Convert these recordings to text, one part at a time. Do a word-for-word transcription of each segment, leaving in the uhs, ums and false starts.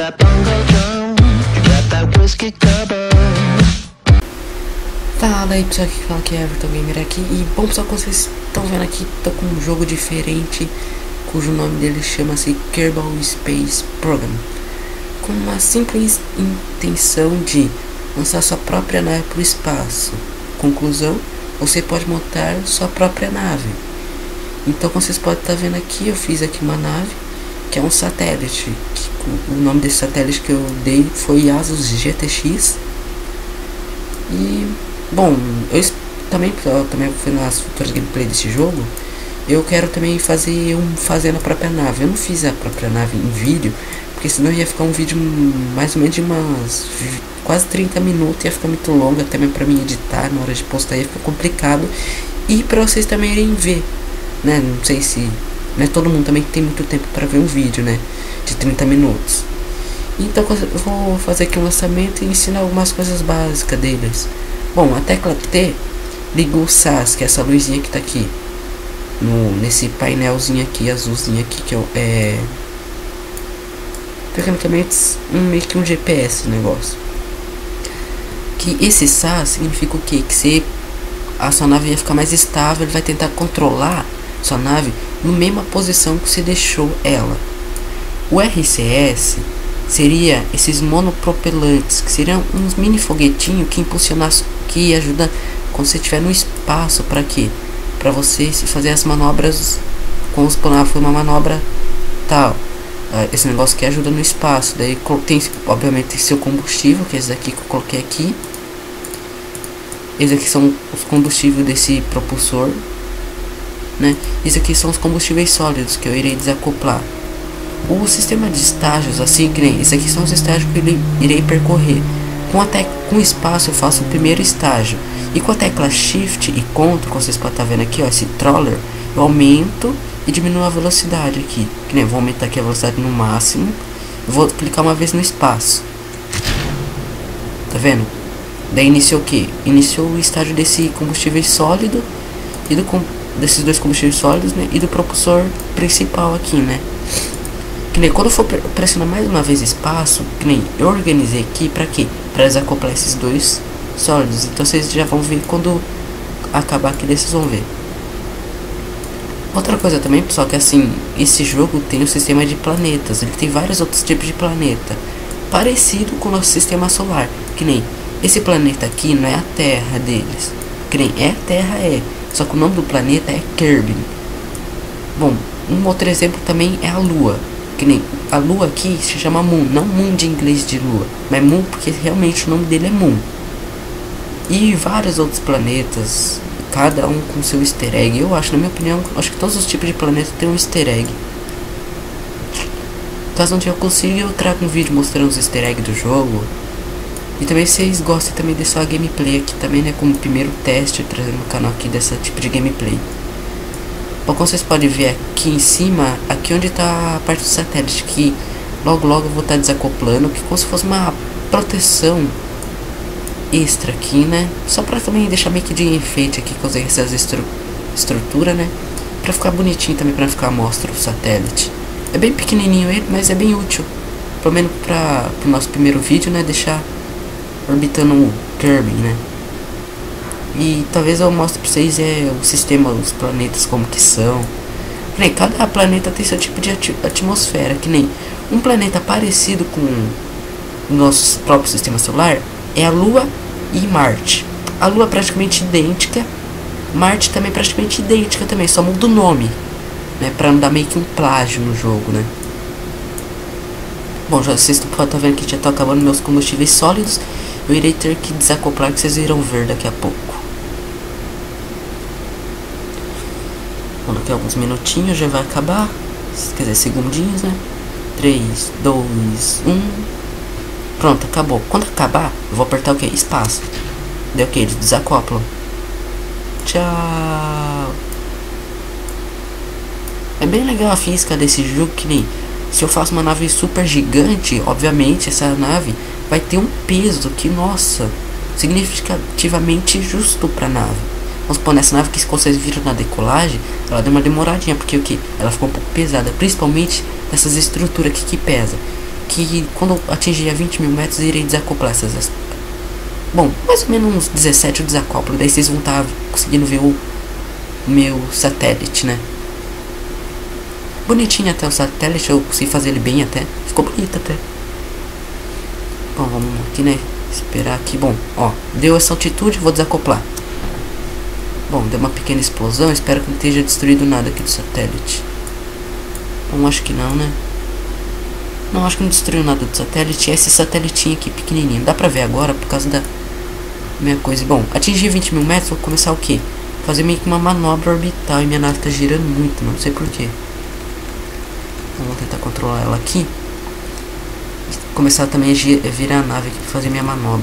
that bongo drum, you got that whiskey cover. Fala aí pessoal, aqui fala que é Everton Gamer aqui. E bom pessoal, como vocês estão vendo aqui, tô com um jogo diferente, cujo nome dele chama-se Kerbal Space Program, com uma simples intenção de lançar sua própria nave para o espaço. Conclusão, você pode montar sua própria nave. Então, como vocês podem estar vendo aqui, eu fiz aqui uma nave que é um satélite, que, o nome desse satélite que eu dei foi Asus G T X. E bom, eu também, eu também fui nas futuras gameplay desse jogo. Eu quero também fazer um fazendo a própria nave. Eu não fiz a própria nave em vídeo, porque senão ia ficar um vídeo mais ou menos de umas quase trinta minutos, ia ficar muito longo até mesmo para mim editar, na hora de postar ia ficar complicado. E para vocês também irem ver, né? Não sei se, né, todo mundo também tem muito tempo para ver um vídeo, né, de trinta minutos. Então eu vou fazer aqui um lançamento e ensinar algumas coisas básicas deles. Bom, a tecla T liga o S A S, que é essa luzinha que tá aqui no, nesse painelzinho aqui, azulzinho aqui, que é tecnicamente um, meio que um G P S o negócio. Que esse S A S significa o que? Que se a sua nave ia ficar mais estável, ele vai tentar controlar sua nave na mesma posição que você deixou ela. O R C S seria esses monopropelantes, que seriam uns mini foguetinhos que impulsionam, que ajuda quando você estiver no espaço. Para quê? Para você fazer as manobras, como se foi uma manobra tal. Esse negócio que ajuda no espaço. Daí tem, obviamente, seu combustível, que é esse daqui que eu coloquei aqui. Esses aqui são os combustíveis desse propulsor, né? Esses aqui são os combustíveis sólidos que eu irei desacoplar. O sistema de estágios, assim que nem esse aqui, são os estágios que eu irei percorrer. Com, a com o espaço eu faço o primeiro estágio, e com a tecla Shift e Ctrl, como vocês podem estar vendo aqui, ó, esse troller, eu aumento e diminuo a velocidade aqui. Que nem, vou aumentar aqui a velocidade no máximo, vou clicar uma vez no espaço, tá vendo? Daí iniciou o que? Iniciou o estágio desse combustível sólido e do desses dois combustíveis sólidos, né, e do propulsor principal aqui, né? Que nem quando eu for pressionar mais uma vez espaço, que nem eu organizei aqui para quê? Para desacoplar esses dois sólidos. Então vocês já vão ver quando acabar aqui, vocês vão ver. Outra coisa também, pessoal, que assim, esse jogo tem um sistema de planetas. Ele tem vários outros tipos de planeta, parecido com o nosso sistema solar. Que nem esse planeta aqui não é a Terra deles. Que nem é a Terra, é. Só que o nome do planeta é Kerbin. Bom, um outro exemplo também é a Lua. Que nem a Lua aqui se chama Moon, não Moon de inglês de Lua, mas Moon porque realmente o nome dele é Moon. E vários outros planetas, cada um com seu easter egg. Eu acho, na minha opinião, acho que todos os tipos de planetas tem um easter egg. Caso um dia eu consiga, eu trago um vídeo mostrando os easter eggs do jogo. E também vocês gostem também dessa gameplay aqui também, né, como primeiro teste, trazendo no canal aqui dessa tipo de gameplay. Bom, como vocês podem ver aqui em cima, aqui onde está a parte do satélite, que logo logo eu vou estar tá desacoplando, que como se fosse uma proteção extra aqui, né, só para também deixar meio que de enfeite aqui, que eu usei essas estru estrutura, né, para ficar bonitinho também, para ficar à mostra o satélite. É bem pequenininho ele, mas é bem útil, pelo menos para o nosso primeiro vídeo, né, deixar orbitando o Kerbin, né. E talvez eu mostre pra vocês é, o sistema, os planetas como que são. Que nem cada planeta tem seu tipo de atmosfera. Que nem um planeta parecido com o nosso próprio sistema solar é a Lua e Marte. A Lua é praticamente idêntica, Marte também é praticamente idêntica também, só muda o nome, né, pra não dar meio que um plágio no jogo, né. Bom, já vocês podem estar vendo que já tá acabando meus combustíveis sólidos. Eu irei ter que desacoplar, que vocês irão ver daqui a pouco. Bom, daqui a alguns minutinhos já vai acabar. Quer dizer, segundinhos, né? três, dois, um. Pronto, acabou. Quando acabar, eu vou apertar o que? Espaço. Deu o que? Eles desacoplam. Tchau. É bem legal a física desse jogo, que nem se eu faço uma nave super gigante, obviamente essa nave vai ter um peso que, nossa, significativamente justo para a nave. Vamos supor, nessa nave que vocês viram na decolagem, ela deu uma demoradinha, porque o que? Ela ficou um pouco pesada, principalmente nessas estruturas aqui que pesa. que quando eu atingir a vinte mil metros, irei desacoplar essas... Bom, mais ou menos uns dezessete eu desacoplo. Daí vocês vão estar conseguindo ver o meu satélite, né? Bonitinho até o satélite, eu consegui fazer ele bem até. Ficou bonito até. Bom, vamos aqui, né? Esperar aqui. Bom, ó, deu essa altitude, vou desacoplar. Bom, deu uma pequena explosão. Espero que não esteja destruído nada aqui do satélite. Bom, acho que não, né? Não, acho que não destruiu nada do satélite. É esse satelitinho aqui pequenininho. Dá pra ver agora por causa da minha coisa. Bom, atingir vinte mil metros, vou começar o quê? Fazer meio que uma manobra orbital. E minha nave tá girando muito, não sei porquê. Vamos tentar controlar ela aqui. Começar também a virar a nave aqui pra fazer minha manobra.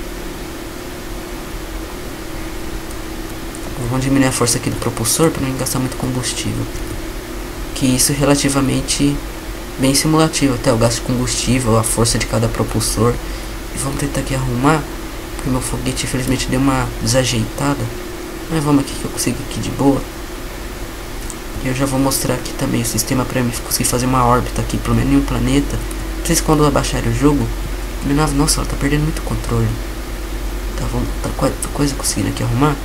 Vamos diminuir a força aqui do propulsor para não gastar muito combustível. Que isso relativamente bem simulativo, até o gasto de combustível, a força de cada propulsor. E vamos tentar aqui arrumar, porque meu foguete infelizmente deu uma desajeitada. Mas vamos aqui que eu consigo aqui de boa. E eu já vou mostrar aqui também o sistema para mim conseguir fazer uma órbita aqui, pelo menos em um planeta. Vocês quando abaixarem o jogo, minha nave, nossa, ela tá perdendo muito controle. Tá, vamos, tá coisa conseguindo aqui arrumar.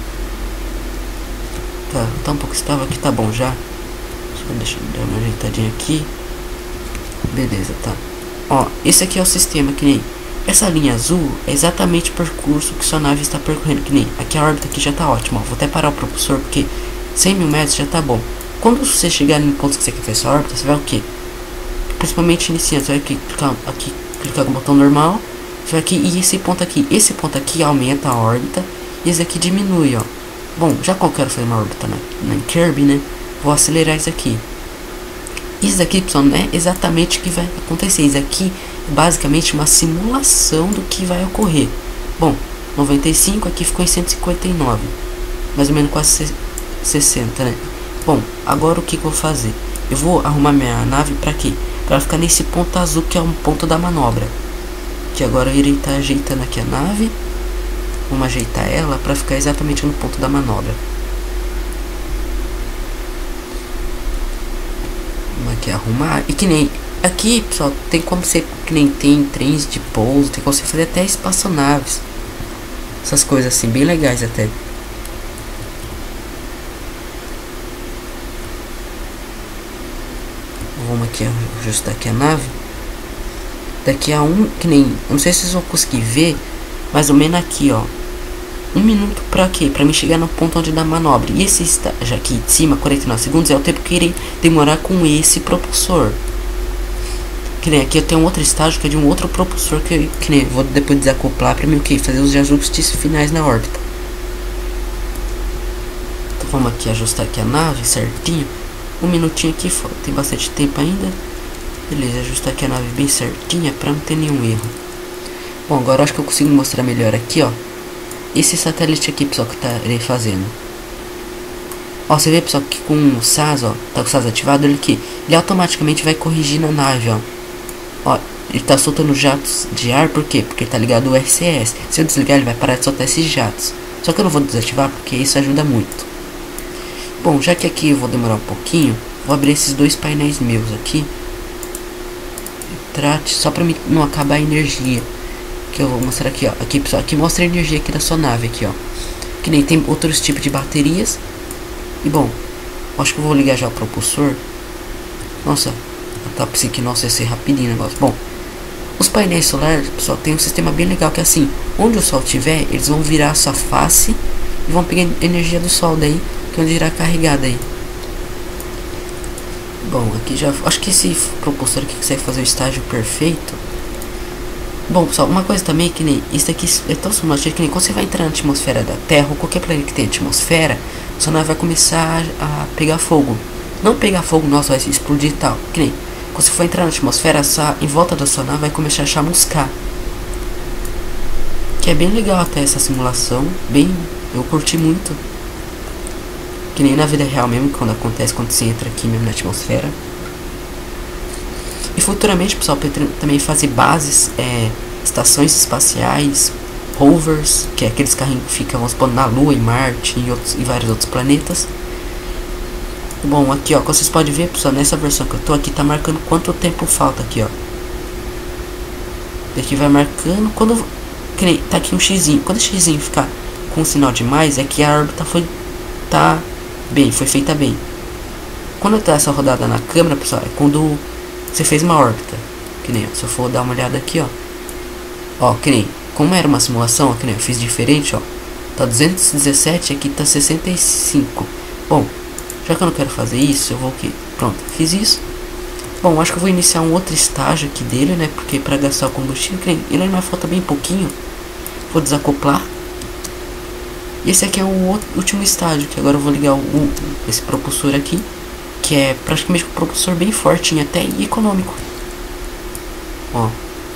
Tá, tá um pouco estável aqui, tá bom já. Só deixa eu dar uma ajeitadinha aqui. Beleza, tá. Ó, esse aqui é o sistema, que nem essa linha azul é exatamente o percurso que sua nave está percorrendo, que nem aqui a órbita aqui já tá ótima, ó. Vou até parar o propulsor porque cem mil metros já tá bom. Quando você chegar no ponto que você quer fazer sua órbita, você vai o que? Principalmente iniciante, você vai aqui, clicar aqui, clicar com o botão normal. Você vai aqui e esse ponto aqui, esse ponto aqui aumenta a órbita e esse aqui diminui, ó. Bom, já que eu quero fazer uma órbita na, na Kirby, né? Vou acelerar isso aqui. Isso aqui, pessoal, não é exatamente o que vai acontecer. Isso aqui é basicamente uma simulação do que vai ocorrer. Bom, noventa e cinco aqui ficou em cento e cinquenta e nove. Mais ou menos quase sessenta, né? Bom, agora o que, que eu vou fazer? Eu vou arrumar minha nave pra quê? Pra ela ficar nesse ponto azul que é um ponto da manobra. Que agora eu irei estar ajeitando aqui a nave. Vamos ajeitar ela para ficar exatamente no ponto da manobra. Vamos aqui arrumar. E que nem aqui, pessoal, tem como você, que nem tem trens de pouso, tem como você fazer até espaçonaves. Essas coisas assim, bem legais até. Vamos aqui ajustar aqui a nave. Daqui a um, que nem, não sei se vocês vão conseguir ver, mais ou menos aqui, ó. Um minuto pra quê? Pra mim chegar no ponto onde dá manobra. E esse estágio aqui de cima, quarenta e nove segundos, é o tempo que irei demorar com esse propulsor. Que nem aqui eu tenho um outro estágio que é de um outro propulsor que, eu, que nem eu vou depois desacoplar pra mim o que? Fazer os ajustes finais na órbita. Então vamos aqui ajustar aqui a nave certinho. Um minutinho aqui, tem bastante tempo ainda. Beleza, ajustar aqui a nave bem certinha pra não ter nenhum erro. Bom, agora acho que eu consigo mostrar melhor aqui, ó. Esse satélite aqui, pessoal, que tá ele fazendo. Ó, você vê, pessoal, que com o S A S, ó, tá com o S A S ativado, ele que ele automaticamente vai corrigir na nave, ó. Ó, ele tá soltando jatos de ar, por quê? Porque ele tá ligado ao R C S. Se eu desligar, ele vai parar de soltar esses jatos. Só que eu não vou desativar, porque isso ajuda muito. Bom, já que aqui eu vou demorar um pouquinho, vou abrir esses dois painéis meus aqui. Trate, só pra mim não acabar a energia. Que eu vou mostrar aqui, ó. Aqui, pessoal, aqui mostra a energia aqui da sua nave, aqui, ó. Que nem tem outros tipos de baterias. E bom, acho que eu vou ligar já o propulsor. Nossa, tá pensando que nossa, ia ser rapidinho o negócio. Bom, os painéis solares, pessoal, tem um sistema bem legal que é assim, onde o sol estiver, eles vão virar a sua face e vão pegar energia do sol daí, que é onde irá carregada aí. Bom, aqui já, acho que esse propulsor aqui consegue fazer o estágio perfeito. Bom, pessoal, uma coisa também que nem isso aqui é tão simulativo que nem quando você vai entrar na atmosfera da Terra ou qualquer planeta que tem atmosfera, sua nave vai começar a pegar fogo. Não pegar fogo, nossa, vai explodir e tal. Que nem quando você for entrar na atmosfera, essa, em volta da sua nave vai começar a chamuscar. Que é bem legal até essa simulação, bem, eu curti muito. Que nem na vida real mesmo, quando acontece quando você entra aqui mesmo na atmosfera. E futuramente, pessoal, pretendo também fazer bases, é, estações espaciais, rovers, que é aqueles carrinhos que ficam, vamos supor, na Lua, em Marte e, outros, e vários outros planetas. Bom, aqui, ó, como vocês podem ver, pessoal, nessa versão que eu tô aqui, tá marcando quanto tempo falta aqui, ó. Daqui vai marcando. Quando que nem, tá aqui um xizinho. Quando o xizinho ficar com um sinal de mais, é que a órbita foi tá bem, foi feita bem. Quando tá essa rodada na câmera, pessoal, é quando você fez uma órbita. Que nem, ó, se eu for dar uma olhada aqui, ó. Ó, que nem, como era uma simulação, ó, que nem eu fiz diferente, ó. Tá duzentos e dezessete, aqui tá sessenta e cinco. Bom, já que eu não quero fazer isso, eu vou aqui. Pronto, fiz isso. Bom, acho que eu vou iniciar um outro estágio aqui dele, né? Porque para gastar o combustível, que nem, ele ainda falta bem pouquinho. Vou desacoplar. E esse aqui é o outro, último estágio, que agora eu vou ligar o, o, esse propulsor aqui. Que é praticamente um propulsor bem fortinho até e econômico. Ó.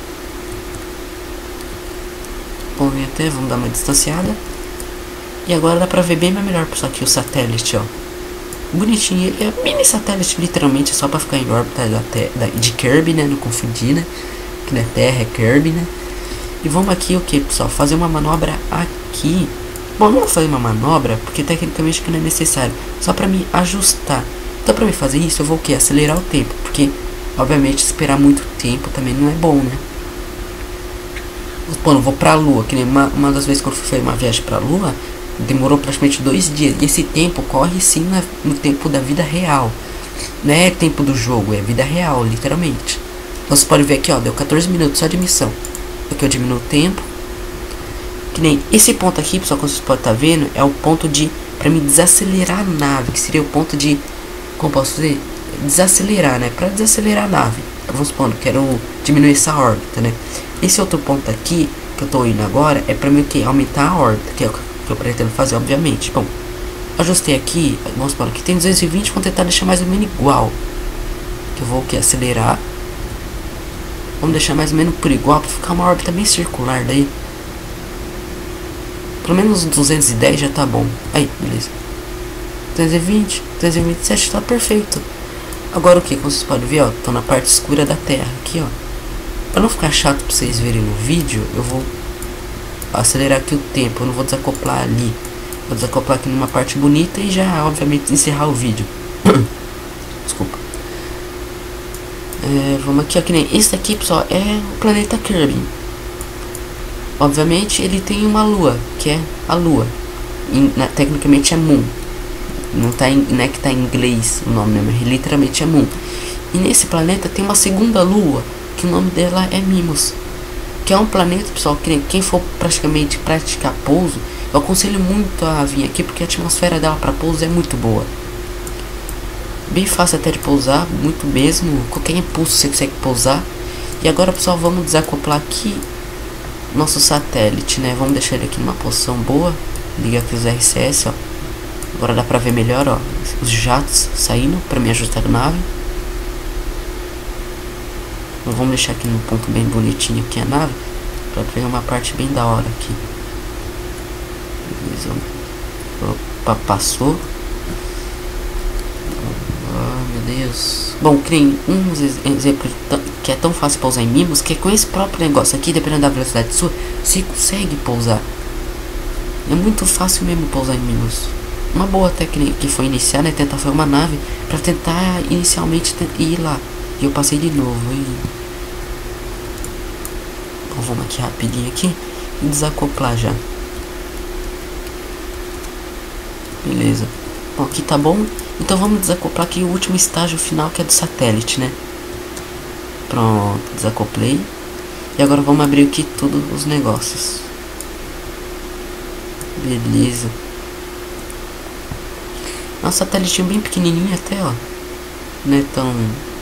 Vamos ver até, vamos dar uma distanciada. E agora dá pra ver bem melhor, pessoal, aqui o satélite, ó. Bonitinho, ele é mini satélite, literalmente, só pra ficar em órbita da, da, de Kirby, né, não confundir, né. Que não é Terra, é Kirby, né. E vamos aqui, o que, pessoal, fazer uma manobra aqui. Bom, não vou fazer uma manobra, porque tecnicamente não é necessário. Só pra me ajustar. Então pra mim fazer isso, eu vou o que? Acelerar o tempo. Porque, obviamente, esperar muito tempo também não é bom, né. Pô, não vou pra lua, que nem uma, uma das vezes que eu fui fazer uma viagem pra lua, demorou praticamente dois dias. E esse tempo corre sim na, no tempo da vida real. Não é tempo do jogo, é vida real, literalmente. Então você pode ver aqui, ó, deu quatorze minutos só de missão. Aqui eu diminuo o tempo. Que nem esse ponto aqui, pessoal, como vocês podem estar vendo, é o ponto de, pra me desacelerar a nave, que seria o ponto de, como posso dizer, desacelerar, né, pra desacelerar a nave. Vamos supor, quero diminuir essa órbita, né. Esse outro ponto aqui, que eu tô indo agora, é pra mim o que? Aumentar a órbita, que é o que eu pretendo fazer, obviamente. Bom, ajustei aqui, vamos supor, aqui tem duzentos e vinte, vou tentar deixar mais ou menos igual. Que eu vou o que? Acelerar. Vamos deixar mais ou menos por igual, pra ficar uma órbita bem circular daí. Pelo menos duzentos e dez já tá bom. Aí, beleza. duzentos e vinte, duzentos e vinte e sete tá perfeito. Agora o que? Como vocês podem ver, ó, tô na parte escura da Terra aqui, ó. Pra não ficar chato pra vocês verem no vídeo, eu vou acelerar aqui o tempo. Eu não vou desacoplar ali. Vou desacoplar aqui numa parte bonita e já, obviamente, encerrar o vídeo. Desculpa. É, vamos aqui, ó, que nem esse daqui, pessoal, é o planeta Kirby. Obviamente ele tem uma lua, que é a lua. Em, na, tecnicamente é Moon. Não, tá em, não é que tá em inglês o nome, né? Mas literalmente é Moon. E nesse planeta tem uma segunda lua, que o nome dela é Mimos. Que é um planeta, pessoal, que quem for praticamente praticar pouso, eu aconselho muito a vir aqui, porque a atmosfera dela para pouso é muito boa. Bem fácil até de pousar, muito mesmo. Qualquer impulso você consegue pousar. E agora, pessoal, vamos desacoplar aqui nosso satélite, né? Vamos deixar ele aqui numa posição boa. Liga aqui os R C S, ó. Agora dá pra ver melhor, ó, os jatos saindo pra me ajustar a nave. Então, vamos deixar aqui num ponto bem bonitinho aqui a nave, pra pegar uma parte bem da hora aqui. Beleza. Opa, passou. Oh, meu Deus. Bom, criem um exemplo que é tão fácil pousar em Mimos, que é com esse próprio negócio aqui, dependendo da velocidade sua, você consegue pousar. É muito fácil mesmo pousar em Mimos. Uma boa técnica que foi iniciar, né, tentar fazer uma nave pra tentar inicialmente ir lá. E eu passei de novo. E... Então vamos aqui rapidinho aqui e desacoplar já. Beleza. Bom, aqui tá bom. Então vamos desacoplar aqui o último estágio final, que é do satélite, né? Pronto, desacoplei. E agora vamos abrir aqui todos os negócios. Beleza. É um satélite bem pequenininho até, ó. Não é tão...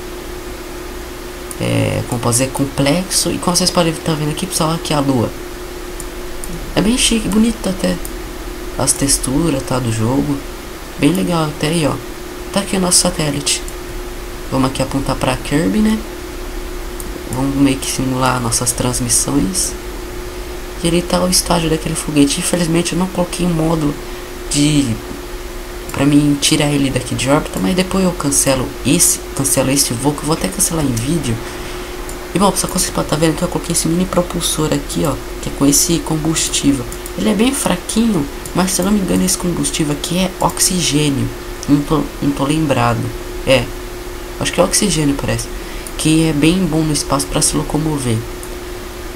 É, como posso dizer, complexo. E como vocês podem estar vendo aqui, pessoal, aqui a lua. É bem chique, bonito até. As texturas, tá, do jogo. Bem legal até aí, ó. Tá aqui o nosso satélite. Vamos aqui apontar pra Kirby, né? Vamos meio que simular nossas transmissões. E ele tá o estágio daquele foguete. Infelizmente eu não coloquei um módulo de... pra mim tirar ele daqui de órbita. Mas depois eu cancelo esse, cancelo esse voo, que eu vou até cancelar em vídeo. E bom, só que vocês podem estar vendo que eu coloquei esse mini propulsor aqui, ó. Que é com esse combustível. Ele é bem fraquinho, mas se eu não me engano esse combustível aqui é oxigênio. Não tô, não tô lembrado. É, acho que é oxigênio, parece. Que é bem bom no espaço para se locomover.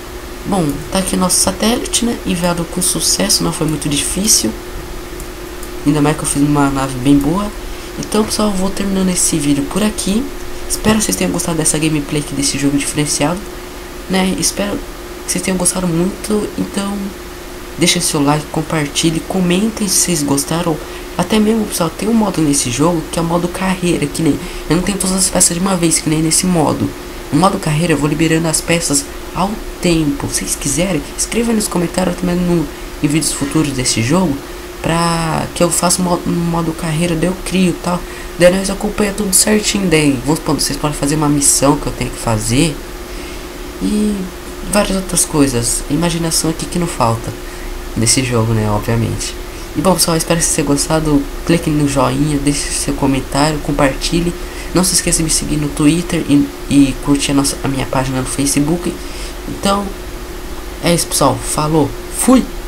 Bom, tá aqui nosso satélite, né? Enviado com sucesso, não foi muito difícil. Ainda mais que eu fiz uma nave bem boa. Então, pessoal, eu vou terminando esse vídeo por aqui. Espero que vocês tenham gostado dessa gameplay aqui desse jogo diferenciado, né? Espero que vocês tenham gostado muito. Então, deixem seu like, compartilhe, comentem se vocês gostaram. Até mesmo, pessoal, tem um modo nesse jogo que é o modo carreira, que nem eu não tenho todas as peças de uma vez, que nem nesse modo. No modo carreira eu vou liberando as peças ao tempo. Se vocês quiserem, escreva nos comentários também no, em vídeos futuros desse jogo, pra que eu faça um modo, um modo carreira, daí eu crio tal. Daí nós acompanha tudo certinho. Daí vamos supor, vocês podem fazer uma missão que eu tenho que fazer e várias outras coisas. Imaginação aqui que não falta nesse jogo, né? Obviamente. E bom, pessoal, espero que vocês tenham gostado. Clique no joinha, deixe seu comentário, compartilhe. Não se esqueça de me seguir no Twitter e, e curtir a, nossa, a minha página no Facebook. Então, é isso, pessoal. Falou, fui!